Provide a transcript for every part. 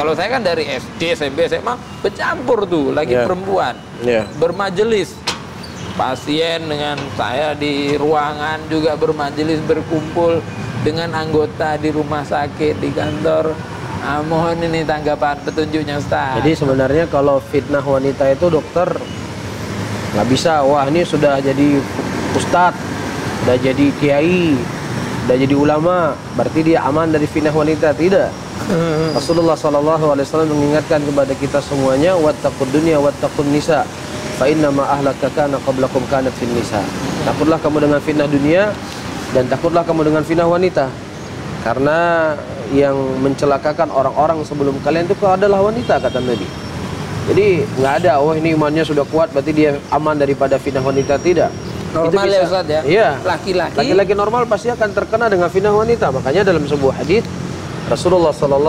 Kalau saya kan dari SD, SMP, SMA bercampur tuh, lagi perempuan, bermajelis. Pasien dengan saya di ruangan juga bermajelis, berkumpul dengan anggota di rumah sakit, di kantor. Mohon ini tanggapan petunjuknya Ustaz. Jadi sebenarnya kalau fitnah wanita itu dokter nggak bisa, wah ini sudah jadi ustadz, udah jadi kiai, udah jadi ulama, berarti dia aman dari fitnah wanita. Tidak. Rasulullah SAW mengingatkan kepada kita semuanya, wattaqud dunya wattaqun nisa, fa inna ma ahlaka kana qablakum kanat fin nisa. Takutlah kamu dengan fitnah dunia dan takutlah kamu dengan fitnah wanita. Karena yang mencelakakan orang-orang sebelum kalian itu adalah wanita, kata Nabi. Jadi nggak ada, oh ini imannya sudah kuat berarti dia aman daripada fitnah wanita. Tidak. Normal ya Ustaz ya? Iya. Laki-laki normal pasti akan terkena dengan fitnah wanita. Makanya dalam sebuah hadis Rasulullah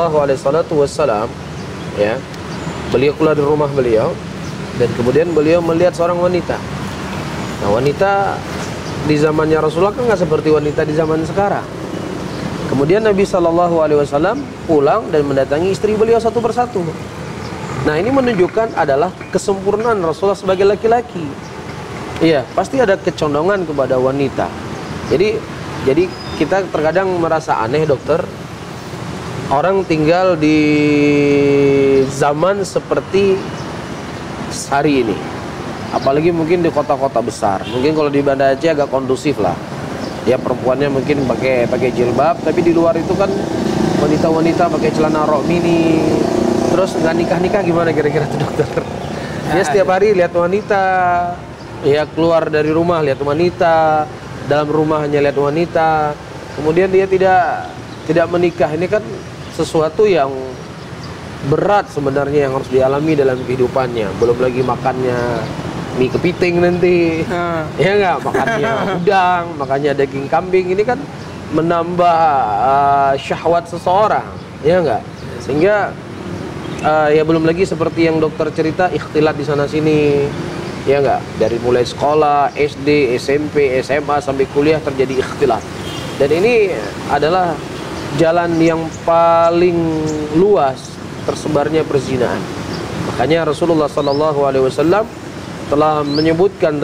SAW, ya, beliau keluar dari rumah beliau dan kemudian beliau melihat seorang wanita. Nah, wanita di zamannya Rasulullah kan nggak seperti wanita di zaman sekarang. Kemudian Nabi SAW pulang dan mendatangi istri beliau satu persatu. Nah, ini menunjukkan adalah kesempurnaan Rasulullah sebagai laki-laki. Iya, pasti ada kecondongan kepada wanita. Jadi kita terkadang merasa aneh dokter, orang tinggal di zaman seperti hari ini, apalagi mungkin di kota-kota besar. Mungkin kalau di Banda Aceh agak kondusif lah. Ya perempuannya mungkin pakai jilbab, tapi di luar itu kan wanita-wanita pakai celana rok mini. Terus nggak nikah gimana kira-kira tuh dokter? Dia setiap hari lihat wanita, ya keluar dari rumah lihat wanita, dalam rumahnya lihat wanita. Kemudian dia tidak menikah. Ini kan sesuatu yang berat sebenarnya yang harus dialami dalam kehidupannya. Belum lagi makannya mie kepiting nanti, ya nggak, makannya udang, makannya daging kambing. Ini kan menambah syahwat seseorang, ya nggak. Sehingga ya belum lagi seperti yang dokter cerita, ikhtilat di sana sini, ya nggak. Dari mulai sekolah, SD, SMP, SMA sampai kuliah terjadi ikhtilat. Dan ini adalah jalan yang paling luas tersebarnya perzinahan. Makanya Rasulullah SAW telah menyebutkan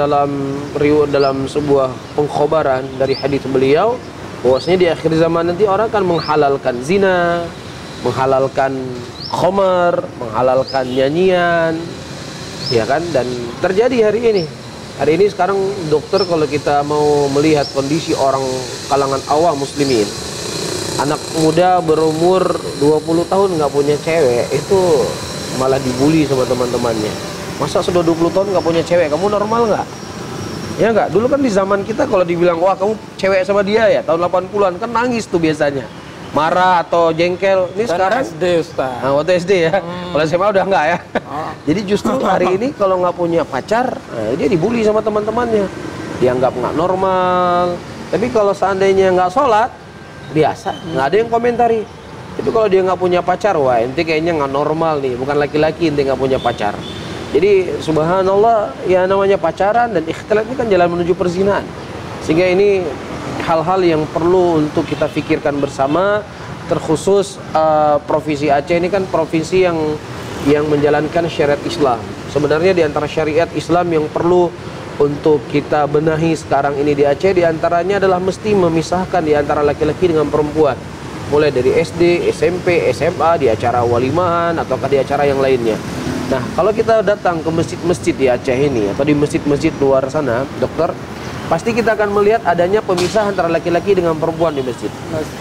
dalam sebuah pengkhabaran dari hadis beliau bahwasanya di akhir zaman nanti orang akan menghalalkan zina, menghalalkan khamar, menghalalkan nyanyian, ya kan? Dan terjadi hari ini. Hari ini sekarang dokter, kalau kita mau melihat kondisi orang kalangan awam muslimin, anak muda berumur 20 tahun nggak punya cewek, itu malah dibully sama teman-temannya. Masa sudah 20 tahun nggak punya cewek, kamu normal nggak? Ya nggak? Dulu kan di zaman kita kalau dibilang, wah kamu cewek sama dia ya, tahun 80-an, kan nangis tuh biasanya. Marah atau jengkel. Ini sekarang SD Ustaz. Nah, waktu SD ya. Kalau SMA udah nggak ya. Jadi justru hari ini kalau nggak punya pacar, dia dibully sama teman-temannya. Dianggap nggak normal. Tapi kalau seandainya nggak sholat, biasa, nggak ada yang komentari. Itu kalau dia nggak punya pacar, wah ente kayaknya nggak normal nih, bukan laki-laki ente nggak punya pacar. Jadi subhanallah, ya namanya pacaran dan ikhtilat ini kan jalan menuju perzinahan. Sehingga ini hal-hal yang perlu untuk kita pikirkan bersama. Terkhusus provinsi Aceh ini kan provinsi yang menjalankan syariat Islam. Sebenarnya di antara syariat Islam yang perlu untuk kita benahi sekarang ini di Aceh, di antaranya adalah mesti memisahkan di antara laki-laki dengan perempuan. Mulai dari SD, SMP, SMA, di acara walimahan ataukah di acara yang lainnya. Nah, kalau kita datang ke masjid-masjid di Aceh ini atau di masjid-masjid luar sana, dokter, pasti kita akan melihat adanya pemisahan antara laki-laki dengan perempuan di masjid.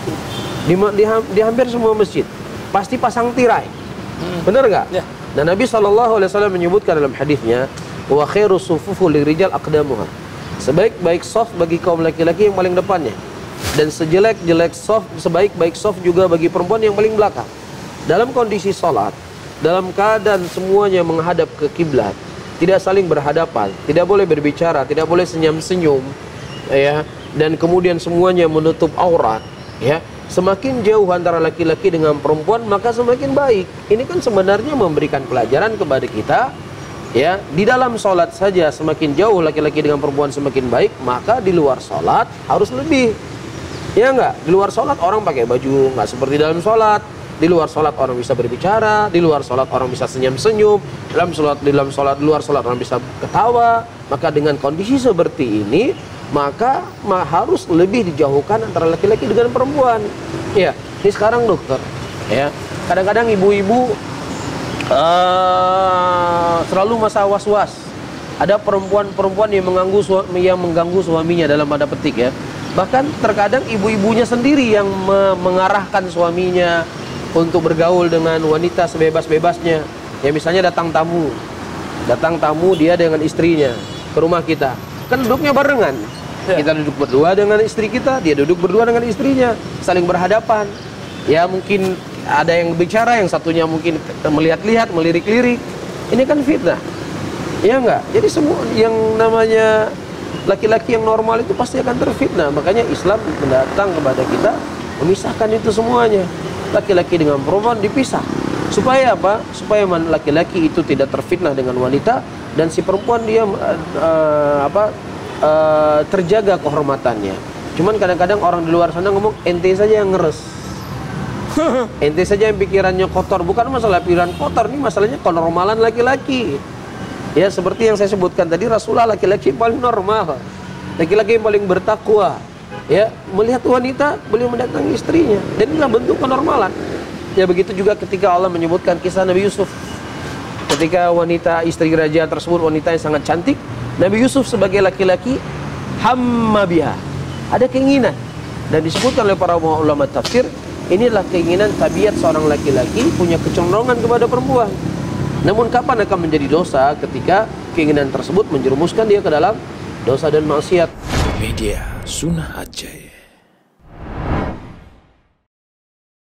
Di hampir semua masjid pasti pasang tirai. Benar nggak? Ya. Dan Nabi SAW menyebutkan dalam hadisnya, wa khairu sufufu lirijal aqdamuha. Sebaik-baik saf bagi kaum laki-laki yang paling depannya, dan sejelek-jelek saf, sebaik-baik saf juga bagi perempuan yang paling belakang. Dalam kondisi salat, dalam keadaan semuanya menghadap ke kiblat, tidak saling berhadapan, tidak boleh berbicara, tidak boleh senyum-senyum, ya, dan kemudian semuanya menutup aurat, ya. Semakin jauh antara laki-laki dengan perempuan, maka semakin baik. Ini kan sebenarnya memberikan pelajaran kepada kita, ya. Di dalam sholat saja semakin jauh laki-laki dengan perempuan semakin baik, maka di luar sholat harus lebih. Ya enggak? Di luar sholat orang pakai baju nggak seperti dalam sholat. Di luar sholat orang bisa berbicara, di luar sholat orang bisa senyum-senyum, di luar sholat orang bisa ketawa. Maka dengan kondisi seperti ini, maka harus lebih dijauhkan antara laki-laki dengan perempuan. Ya, ini sekarang dokter, ya kadang-kadang ibu-ibu selalu masa was-was. Ada perempuan-perempuan yang mengganggu suaminya dalam tanda petik ya. Bahkan terkadang ibu-ibunya sendiri yang mengarahkan suaminya untuk bergaul dengan wanita sebebas-bebasnya. Ya misalnya datang tamu dia dengan istrinya ke rumah kita. Kan duduknya barengan. Kita duduk berdua dengan istri kita, dia duduk berdua dengan istrinya, saling berhadapan. Ya mungkin ada yang bicara, yang satunya mungkin melihat-lihat, melirik-lirik. Ini kan fitnah. Ya enggak? Jadi semua yang namanya laki-laki yang normal itu pasti akan terfitnah. Makanya Islam mendatang kepada kita memisahkan itu semuanya. Laki-laki dengan perempuan dipisah. Supaya apa? Supaya laki-laki itu tidak terfitnah dengan wanita, dan si perempuan dia terjaga kehormatannya. Cuman kadang-kadang orang di luar sana ngomong ente saja yang ngeres. Ente saja yang pikirannya kotor. Bukan masalah pikiran kotor, ini masalahnya kenormalan laki-laki. Ya seperti yang saya sebutkan tadi, Rasulullah laki-laki paling normal, laki-laki yang paling bertakwa. Ya, melihat wanita, beliau mendatangi istrinya. Dan inilah bentuk kenormalan. Ya begitu juga ketika Allah menyebutkan kisah Nabi Yusuf. Ketika wanita istri raja tersebut wanita yang sangat cantik, Nabi Yusuf sebagai laki-laki hamma biha, ada keinginan. Dan disebutkan oleh para ulama tafsir, inilah keinginan tabiat seorang laki-laki punya kecenderungan kepada perempuan. Namun kapan akan menjadi dosa? Ketika keinginan tersebut menjerumuskan dia ke dalam dosa dan maksiat. Media Sunnah Aceh.